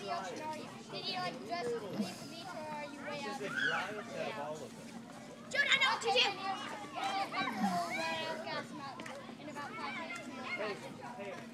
the ocean already? Did you like just leave the beach or are you way out? This is the driest out of all of them. Dude, I know what to do! We'll run out of gas in about 5 minutes. Hey,